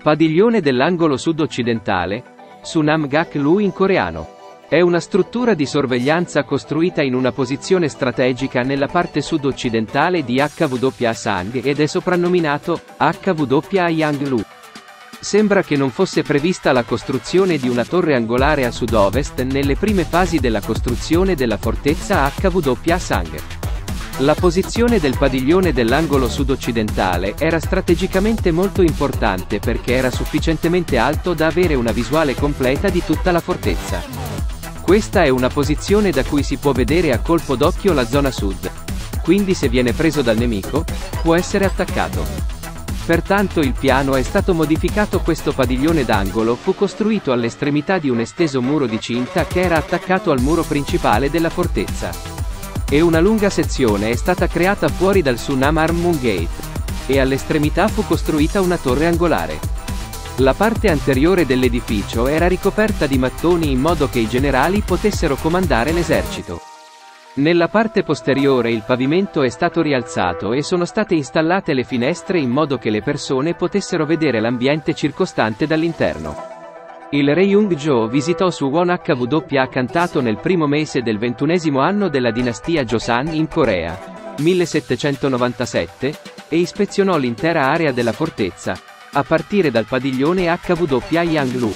Padiglione dell'angolo sud-occidentale, Sunam Gak Lu in coreano. È una struttura di sorveglianza costruita in una posizione strategica nella parte sud-occidentale di HWA-sang ed è soprannominato HWA-yang-lu. Sembra che non fosse prevista la costruzione di una torre angolare a sud-ovest nelle prime fasi della costruzione della fortezza HWA-sang. La posizione del padiglione dell'angolo sud-occidentale era strategicamente molto importante perché era sufficientemente alto da avere una visuale completa di tutta la fortezza. Questa è una posizione da cui si può vedere a colpo d'occhio la zona sud. Quindi se viene preso dal nemico, può essere attaccato. Pertanto il piano è stato modificato. Questo padiglione d'angolo fu costruito all'estremità di un esteso muro di cinta che era attaccato al muro principale della fortezza. E una lunga sezione è stata creata fuori dal Sunam Armun Gate. E all'estremità fu costruita una torre angolare. La parte anteriore dell'edificio era ricoperta di mattoni in modo che i generali potessero comandare l'esercito. Nella parte posteriore il pavimento è stato rialzato e sono state installate le finestre in modo che le persone potessero vedere l'ambiente circostante dall'interno. Il re Jung-jo visitò Suwon HWA cantato nel primo mese del 21° anno della dinastia Joseon in Corea, 1797, e ispezionò l'intera area della fortezza, a partire dal padiglione HWA Yang-lu.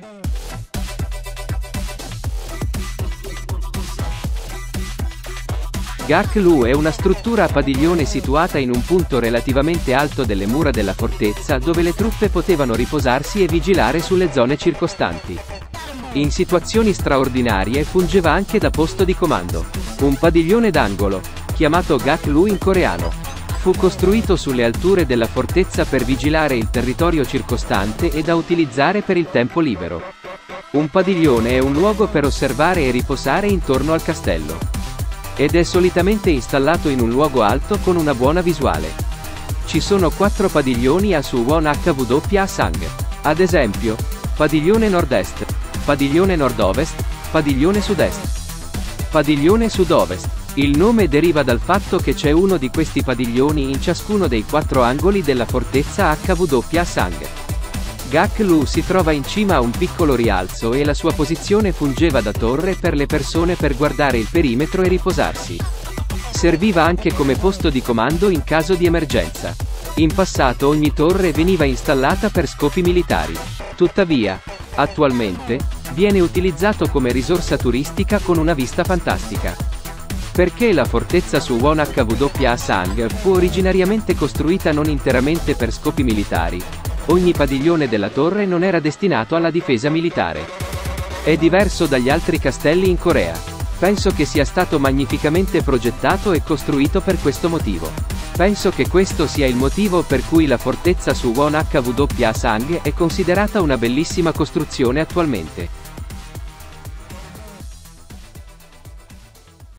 Gak-lu è una struttura a padiglione situata in un punto relativamente alto delle mura della fortezza dove le truppe potevano riposarsi e vigilare sulle zone circostanti. In situazioni straordinarie fungeva anche da posto di comando. Un padiglione d'angolo, chiamato Gak-lu in coreano, fu costruito sulle alture della fortezza per vigilare il territorio circostante e da utilizzare per il tempo libero. Un padiglione è un luogo per osservare e riposare intorno al castello. Ed è solitamente installato in un luogo alto con una buona visuale. Ci sono 4 padiglioni a Suwon HWA-sang. Ad esempio, padiglione nord-est, padiglione nord-ovest, padiglione sud-est, padiglione sud-ovest. Il nome deriva dal fatto che c'è uno di questi padiglioni in ciascuno dei 4 angoli della fortezza HWA-sang. Gak-lu si trova in cima a un piccolo rialzo e la sua posizione fungeva da torre per le persone per guardare il perimetro e riposarsi. Serviva anche come posto di comando in caso di emergenza. In passato ogni torre veniva installata per scopi militari. Tuttavia, attualmente, viene utilizzato come risorsa turistica con una vista fantastica. Perché la fortezza Suwon HWA-sang fu originariamente costruita non interamente per scopi militari. Ogni padiglione della torre non era destinato alla difesa militare. È diverso dagli altri castelli in Corea. Penso che sia stato magnificamente progettato e costruito per questo motivo. Penso che questo sia il motivo per cui la fortezza Suwon HWA-sang è considerata una bellissima costruzione attualmente.